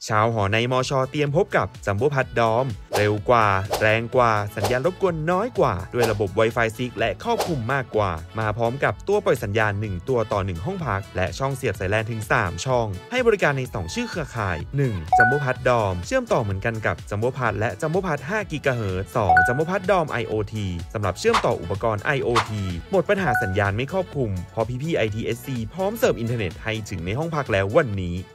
ชาวหอในมช.เตรียมพบกับจัมโบ้พัดดอมเร็วกว่าแรงกว่าสัญญาณรบกวนน้อยกว่าด้วยระบบ Wi-Fi 6 และครอบคลุมมากกว่ามาพร้อมกับตัวปล่อยสัญญาณ1ตัวต่อ1ห้องพักและช่องเสียบสายแลนถึง3ช่องให้บริการใน2ชื่อเครือข่าย 1. จัมโบ้พัดดอมเชื่อมต่อเหมือนกันกับจัมโบ้พัดและจัมโบ้พัด5 GHz 2. จัมโบ้พัดดอม IoT สำหรับเชื่อมต่ออุปกรณ์ IoT หมดปัญหาสัญญาณไม่ครอบคลุมเพราะพี่ๆ ITSC พร้อมเสิร์ฟอินเทอร์เน็ตให้ถึงในห้องพักแล้ววันนี้